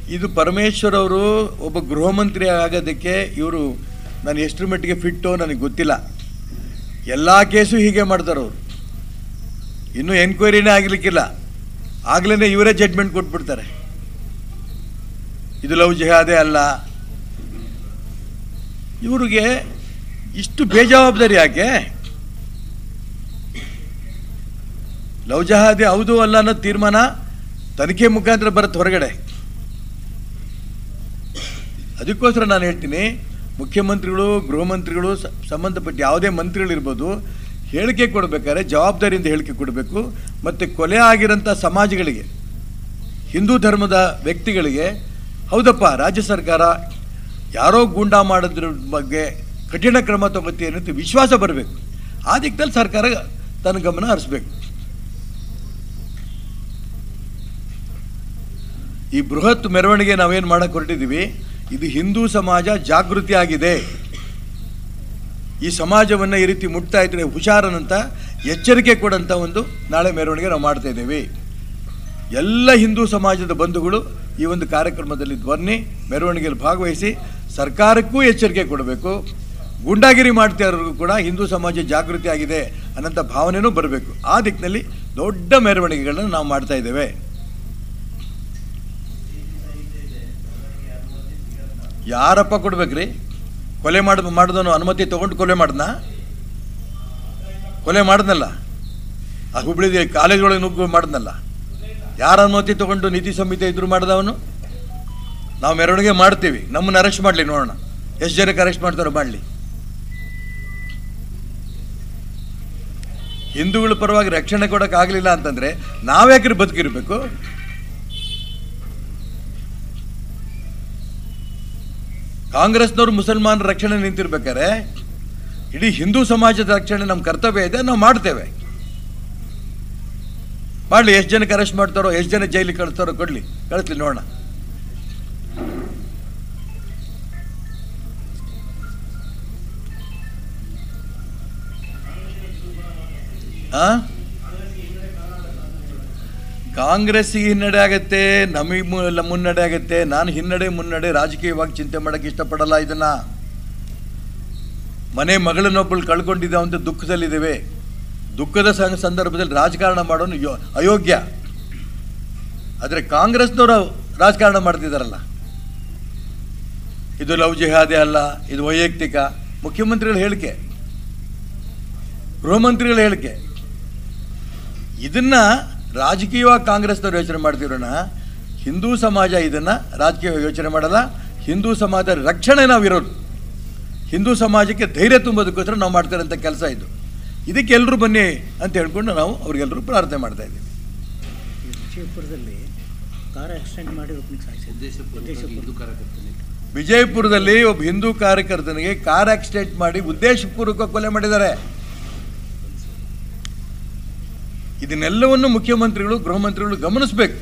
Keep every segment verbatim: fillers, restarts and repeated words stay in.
ಇದು ಪರಮೇಶ್ವರ್ ಅವರು ಒಬ್ಬ ಗೃಹ ಮಂತ್ರಿ ಆಗೋದಕ್ಕೆ ಇವರು ನಾನು ಎಷ್ಟರ ಮಟ್ಟಿಗೆ ಫಿಟ್ಟು ನನಗೆ ಗೊತ್ತಿಲ್ಲ. ಎಲ್ಲ ಕೇಸು ಹೀಗೆ ಮಾಡ್ತಾರೆ ಅವರು. ಇನ್ನೂ ಎನ್ಕ್ವೈರಿನೇ ಆಗಲಿಕ್ಕಿಲ್ಲ, ಆಗಲೇ ಇವರೇ ಜಡ್ಮೆಂಟ್ ಕೊಟ್ಬಿಡ್ತಾರೆ. ಇದು ಲವ್ ಜಿಹಾದೇ ಅಲ್ಲ. ಇವರಿಗೆ ಇಷ್ಟು ಬೇಜವಾಬ್ದಾರಿ ಯಾಕೆ? ಲವ್ ಜಿಹಾದೇ ಹೌದು ಅಲ್ಲ ಅನ್ನೋ ತೀರ್ಮಾನ ತನಿಖೆ ಮುಖಾಂತರ ಬರುತ್ತೆ ಹೊರಗಡೆ. ಅದಕ್ಕೋಸ್ಕರ ನಾನು ಹೇಳ್ತೀನಿ, ಮುಖ್ಯಮಂತ್ರಿಗಳು, ಗೃಹ ಮಂತ್ರಿಗಳು, ಸಂಬಂಧಪಟ್ಟ ಯಾವುದೇ ಮಂತ್ರಿಗಳಿರ್ಬೋದು, ಹೇಳಿಕೆ ಕೊಡಬೇಕಾದ್ರೆ ಜವಾಬ್ದಾರಿಯಿಂದ ಹೇಳಿಕೆ ಕೊಡಬೇಕು. ಮತ್ತು ಕೊಲೆ ಆಗಿರೋಂಥ ಸಮಾಜಗಳಿಗೆ, ಹಿಂದೂ ಧರ್ಮದ ವ್ಯಕ್ತಿಗಳಿಗೆ, ಹೌದಪ್ಪ ರಾಜ್ಯ ಸರ್ಕಾರ ಯಾರೋ ಗೂಂಡಾ ಮಾಡೋದ್ರ ಬಗ್ಗೆ ಕಠಿಣ ಕ್ರಮ ತಗೋತೀವಿ ಅನ್ನೋದು ವಿಶ್ವಾಸ ಬರಬೇಕು. ಆ ದಿಕ್ಕಲ್ಲಿ ಸರ್ಕಾರ ತನ್ನ ಗಮನ ಹರಿಸ್ಬೇಕು. ಈ ಬೃಹತ್ ಮೆರವಣಿಗೆ ನಾವೇನು ಮಾಡೋಕ್ಕೆ ಹೊರಟಿದ್ದೀವಿ, ಇದು ಹಿಂದೂ ಸಮಾಜ ಜಾಗೃತಿ ಆಗಿದೆ. ಈ ಸಮಾಜವನ್ನು ಈ ರೀತಿ ಮುಟ್ತಾ ಇದ್ರೆ ಹುಷಾರನಂತ ಎಚ್ಚರಿಕೆ ಕೊಡೋಂಥ ಒಂದು ನಾಳೆ ಮೆರವಣಿಗೆ ನಾವು ಮಾಡ್ತಾ ಇದ್ದೇವೆ. ಎಲ್ಲ ಹಿಂದೂ ಸಮಾಜದ ಬಂಧುಗಳು ಈ ಒಂದು ಕಾರ್ಯಕ್ರಮದಲ್ಲಿ ಧ್ವನಿ ಮೆರವಣಿಗೆಯಲ್ಲಿ ಭಾಗವಹಿಸಿ ಸರ್ಕಾರಕ್ಕೂ ಎಚ್ಚರಿಕೆ ಕೊಡಬೇಕು. ಗೂಂಡಾಗಿರಿ ಮಾಡ್ತಾ ಇರೋರಿಗೂ ಕೂಡ ಹಿಂದೂ ಸಮಾಜ ಜಾಗೃತಿ ಆಗಿದೆ ಅನ್ನೋಂಥ ಭಾವನೆಯೂ ಬರಬೇಕು. ಆ ದಿಕ್ಕಿನಲ್ಲಿ ದೊಡ್ಡ ಮೆರವಣಿಗೆಗಳನ್ನು ನಾವು ಮಾಡ್ತಾ ಇದ್ದೇವೆ. ಯಾರಪ್ಪ ಕೊಡ್ಬೇಕ್ರಿ? ಕೊಲೆ ಮಾಡ ಮಾಡಿದವನು ಅನುಮತಿ ತೊಗೊಂಡು ಕೊಲೆ ಮಾಡ್ದನ? ಕೊಲೆ ಮಾಡಿದ್ನಲ್ಲ, ಆ ಹುಬ್ಳಿ ಕಾಲೇಜೊಳಗೆ ನುಗ್ಗು ಮಾಡಿದ್ನಲ್ಲ, ಯಾರ ಅನುಮತಿ ತೊಗೊಂಡು ನೀತಿ ಸಂಹಿತೆ ಇದ್ರು ಮಾಡಿದವನು? ನಾವು ಮೆರವಣಿಗೆ ಮಾಡ್ತೀವಿ, ನಮ್ಮನ್ನು ಅರೆಸ್ಟ್ ಮಾಡಲಿ, ನೋಡೋಣ ಎಷ್ಟು ಜನಕ್ಕೆ ಅರೆಸ್ಟ್ ಮಾಡ್ತಾರೋ ಮಾಡಲಿ. ಹಿಂದೂಗಳ ಪರವಾಗಿ ರಕ್ಷಣೆ ಕೊಡೋಕ್ಕಾಗಲಿಲ್ಲ ಅಂತಂದರೆ ನಾವ್ಯಾಕ್ರಿ ಬದುಕಿರಬೇಕು? ಕಾಂಗ್ರೆಸ್ನವರು ಮುಸಲ್ಮಾನರ ರಕ್ಷಣೆ ನಿಂತಿರ್ಬೇಕಾದ್ರೆ ಇಡೀ ಹಿಂದೂ ಸಮಾಜದ ರಕ್ಷಣೆ ನಮ್ಮ ಕರ್ತವ್ಯ ಇದೆ, ನಾವು ಮಾಡ್ತೇವೆ. ಮಾಡಲಿ, ಎಷ್ಟು ಜನಕ್ಕೆ ಅರೆಸ್ಟ್ ಮಾಡ್ತಾರೋ, ಎಷ್ಟು ಜನ ಜೈಲಿಗೆ ಕಳಿಸ್ತಾರೋ ಕೊಡಲಿ, ಕಳಿಸ್ಲಿ ನೋಡೋಣ. ಹಾಂ, ಕಾಂಗ್ರೆಸ್ಸಿಗೆ ಹಿನ್ನಡೆ ಆಗುತ್ತೆ, ನಮಗೆ ಮುನ್ನಡೆ ಆಗುತ್ತೆ. ನಾನು ಹಿನ್ನಡೆ ಮುನ್ನಡೆ ರಾಜಕೀಯವಾಗಿ ಚಿಂತೆ ಮಾಡೋಕ್ಕೆ ಇಷ್ಟಪಡಲ್ಲ. ಇದನ್ನು ಮನೆ ಮಗಳನ್ನೊಬ್ಬಳು ಕಳ್ಕೊಂಡಿದ್ದ ಅಂತ ದುಃಖದಲ್ಲಿದ್ದೇವೆ. ದುಃಖದ ಸಂದರ್ಭದಲ್ಲಿ ರಾಜಕಾರಣ ಮಾಡೋನು ಯೋ ಅಯೋಗ್ಯ. ಆದರೆ ಕಾಂಗ್ರೆಸ್ನವರು ರಾಜಕಾರಣ ಮಾಡ್ತಿದ್ದಾರಲ್ಲ, ಇದು ಲವ್ ಜಿಹಾದೇ ಅಲ್ಲ, ಇದು ವೈಯಕ್ತಿಕ. ಮುಖ್ಯಮಂತ್ರಿಗಳ ಹೇಳಿಕೆ, ಗೃಹ ಮಂತ್ರಿಗಳ ಹೇಳಿಕೆ, ಇದನ್ನು ರಾಜಕೀಯವಾಗಿ ಕಾಂಗ್ರೆಸ್ನವ್ರು ಯೋಚನೆ ಮಾಡ್ತಿರೋಣ. ಹಿಂದೂ ಸಮಾಜ ಇದನ್ನು ರಾಜಕೀಯವಾಗಿ ಯೋಚನೆ ಮಾಡಲ್ಲ. ಹಿಂದೂ ಸಮಾಜದ ರಕ್ಷಣೆ ನಾವಿರೋದು, ಹಿಂದೂ ಸಮಾಜಕ್ಕೆ ಧೈರ್ಯ ತುಂಬೋದಕ್ಕೋಸ್ಕರ ನಾವು ಮಾಡ್ತಿರೋಂಥ ಕೆಲಸ ಇದು. ಇದಕ್ಕೆ ಎಲ್ಲರೂ ಬನ್ನಿ ಅಂತ ಹೇಳ್ಕೊಂಡು ನಾವು ಅವ್ರಿಗೆಲ್ಲರೂ ಪ್ರಾರ್ಥನೆ ಮಾಡ್ತಾ ಇದ್ದೀವಿ. ವಿಜಯಪುರದಲ್ಲಿ ಕಾರ್ ಆಕ್ಸಿಡೆಂಟ್ ಮಾಡಿ ವಿಜಯಪುರದಲ್ಲಿ ಒಬ್ಬ ಹಿಂದೂ ಕಾರ್ಯಕರ್ತನಿಗೆ ಕಾರ್ ಆಕ್ಸಿಡೆಂಟ್ ಮಾಡಿ ಉದ್ದೇಶಪೂರ್ವಕ ಕೊಲೆ ಮಾಡಿದ್ದಾರೆ. ಇದನ್ನೆಲ್ಲವನ್ನು ಮುಖ್ಯಮಂತ್ರಿಗಳು, ಗೃಹ ಮಂತ್ರಿಗಳು ಗಮನಿಸಬೇಕು.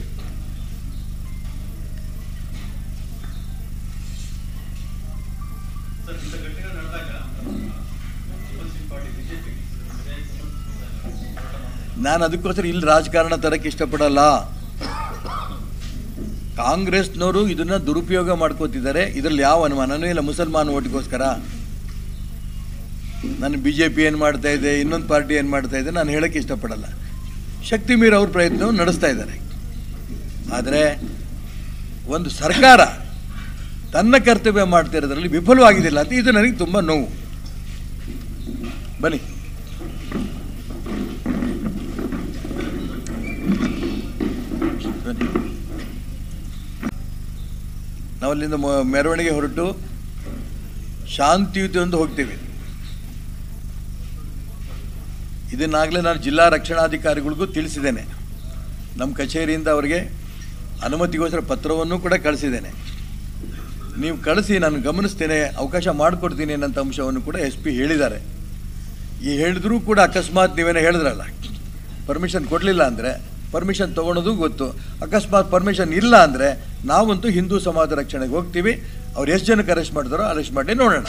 ನಾನು ಅದಕ್ಕೋಸ್ಕರ ಇಲ್ಲಿ ರಾಜಕಾರಣ ತರಕ್ಕೆ ಇಷ್ಟಪಡಲ್ಲ. ಕಾಂಗ್ರೆಸ್ನವರು ಇದನ್ನ ದುರುಪಯೋಗ ಮಾಡ್ಕೋತಿದ್ದಾರೆ, ಇದರಲ್ಲಿ ಯಾವ ಅನುಮಾನನೂ ಇಲ್ಲ. ಮುಸಲ್ಮಾನ ಓಟ್ಗೋಸ್ಕರ ನಾನು ಬಿ ಜೆ ಪಿ ಏನು ಮಾಡ್ತಾ ಇದೆ, ಇನ್ನೊಂದು ಪಾರ್ಟಿ ಏನು ಮಾಡ್ತಾ ಇದೆ ನಾನು ಹೇಳೋಕ್ಕೆ ಇಷ್ಟಪಡಲ್ಲ. ಶಕ್ತಿ ಮೀರಿ ಅವ್ರ ಪ್ರಯತ್ನವನ್ನು ನಡೆಸ್ತಾ ಇದ್ದಾರೆ. ಆದರೆ ಒಂದು ಸರ್ಕಾರ ತನ್ನ ಕರ್ತವ್ಯ ಮಾಡ್ತಿರೋದ್ರಲ್ಲಿ ವಿಫಲವಾಗಿದ್ದಿಲ್ಲ ಅಂತ ಇದು ನನಗೆ ತುಂಬ ನೋವು. ಬನ್ನಿ, ಬನ್ನಿ. ನಾವಲ್ಲಿಂದ ಮೆರವಣಿಗೆ ಹೊರಟು ಶಾಂತಿಯುತದಿಂದ ಹೋಗ್ತೀವಿ. ಇದನ್ನಾಗಲೇ ನಾನು ಜಿಲ್ಲಾ ರಕ್ಷಣಾಧಿಕಾರಿಗಳಿಗೂ ತಿಳಿಸಿದ್ದೇನೆ. ನಮ್ಮ ಕಚೇರಿಯಿಂದ ಅವರಿಗೆ ಅನುಮತಿಗೋಸ್ಕರ ಪತ್ರವನ್ನು ಕೂಡ ಕಳಿಸಿದ್ದೇನೆ. ನೀವು ಕಳಿಸಿ, ನಾನು ಗಮನಿಸ್ತೇನೆ, ಅವಕಾಶ ಮಾಡಿಕೊಡ್ತೀನಿ ಅನ್ನೋಂಥ ಅಂಶವನ್ನು ಕೂಡ ಎಸ್ ಪಿ ಹೇಳಿದ್ದಾರೆ. ಈ ಹೇಳಿದ್ರೂ ಕೂಡ ಅಕಸ್ಮಾತ್ ನೀವೇನೋ ಹೇಳಿದ್ರಲ್ಲ, ಪರ್ಮಿಷನ್ ಕೊಡಲಿಲ್ಲ ಅಂದರೆ ಪರ್ಮಿಷನ್ ತೊಗೊಳೋದು ಗೊತ್ತು. ಅಕಸ್ಮಾತ್ ಪರ್ಮಿಷನ್ ಇಲ್ಲ ಅಂದರೆ ನಾವಂತೂ ಹಿಂದೂ ಸಮಾಜ ರಕ್ಷಣೆಗೆ ಹೋಗ್ತೀವಿ. ಅವ್ರು ಎಷ್ಟು ಜನಕ್ಕೆ ಅರೆಸ್ಟ್ ಮಾಡ್ತಾರೋ ಅರೆಸ್ಟ್ ಮಾಡಿ ನೋಡೋಣ.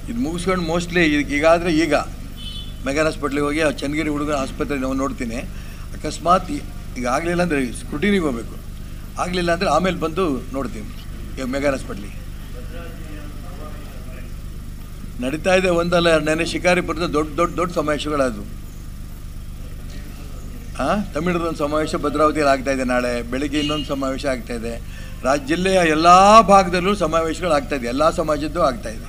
ಇದು ಮುಗಿಸ್ಕೊಂಡು ಮೋಸ್ಟ್ಲಿ ಈಗಾದರೆ ಈಗ ಮೆಗಾ ಹಾಸ್ಪಿಟ್ಲಿಗೆ ಹೋಗಿ ಆ ಚನ್ನಗಿರಿ ಹುಡುಗ ಆಸ್ಪತ್ರೆ ನಾವು ನೋಡ್ತೀನಿ. ಅಕಸ್ಮಾತ್ ಈಗ ಆಗಲಿಲ್ಲ ಅಂದರೆ ಸ್ಕ್ರೂಟಿನಿಗೆ ಹೋಗಬೇಕು, ಆಗಲಿಲ್ಲ ಅಂದರೆ ಆಮೇಲೆ ಬಂದು ನೋಡ್ತೀನಿ ಈಗ ಮೆಗಾ ಹಾಸ್ಪಿಟ್ಲಿಗೆ. ನಡೀತಾ ಇದೆ ಒಂದಲ್ಲ ನೆನೆ ಶಿಕಾರಿಪುರದ ದೊಡ್ಡ ದೊಡ್ಡ ದೊಡ್ಡ ಸಮಾವೇಶಗಳಾದವು. ಹಾಂ, ತಮಿಳದೊಂದು ಸಮಾವೇಶ ಭದ್ರಾವತಿಯಲ್ಲಿ ಆಗ್ತಾಯಿದೆ, ನಾಳೆ ಬೆಳಗ್ಗೆ ಇನ್ನೊಂದು ಸಮಾವೇಶ ಆಗ್ತಾಯಿದೆ. ರಾಜ್ಯ ಜಿಲ್ಲೆಯ ಎಲ್ಲ ಭಾಗದಲ್ಲೂ ಸಮಾವೇಶಗಳು ಆಗ್ತಾಯಿದೆ, ಎಲ್ಲ ಸಮಾಜದ್ದು ಆಗ್ತಾಯಿದೆ.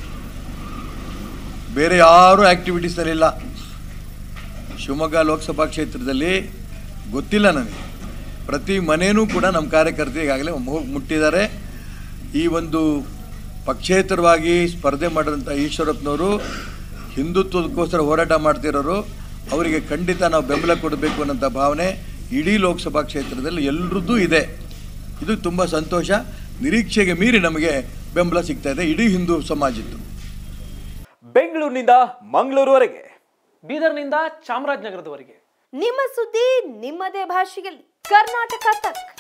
ಬೇರೆ ಯಾರೂ ಆ್ಯಕ್ಟಿವಿಟೀಸ್ನಲ್ಲಿಲ್ಲ. ಶಿವಮೊಗ್ಗ ಲೋಕಸಭಾ ಕ್ಷೇತ್ರದಲ್ಲಿ ಗೊತ್ತಿಲ್ಲ ನನಗೆ, ಪ್ರತಿ ಮನೆಯೂ ಕೂಡ ನಮ್ಮ ಕಾರ್ಯಕರ್ತರು ಈಗಾಗಲೇ ಹೋಗಿ ಮುಟ್ಟಿದ್ದಾರೆ. ಈ ಒಂದು ಪಕ್ಷೇತರವಾಗಿ ಸ್ಪರ್ಧೆ ಮಾಡಿದಂಥ ಈಶ್ವರಪ್ಪನವರು ಹಿಂದುತ್ವದಕ್ಕೋಸ್ಕರ ಹೋರಾಟ ಮಾಡ್ತಿರೋರು, ಅವರಿಗೆ ಖಂಡಿತ ನಾವು ಬೆಂಬಲ ಕೊಡಬೇಕು ಅನ್ನೋಂಥ ಭಾವನೆ ಇಡೀ ಲೋಕಸಭಾ ಕ್ಷೇತ್ರದಲ್ಲಿ ಎಲ್ಲರದ್ದೂ ಇದೆ. ಇದು ತುಂಬ ಸಂತೋಷ. ನಿರೀಕ್ಷೆಗೆ ಮೀರಿ ನಮಗೆ ಬೆಂಬಲ ಸಿಗ್ತಾ ಇದೆ ಇಡೀ ಹಿಂದೂ ಸಮಾಜದ್ದು. ಬೆಂಗಳೂರಿನಿಂದ ಮಂಗಳೂರುವರೆಗೆ, ಬೀದರ್ನಿಂದ ಚಾಮರಾಜನಗರದವರೆಗೆ ನಿಮ್ಮ ಸುದ್ದಿ ನಿಮ್ಮದೇ ಭಾಷೆಯಲ್ಲಿ ಕರ್ನಾಟಕ ತಕ್.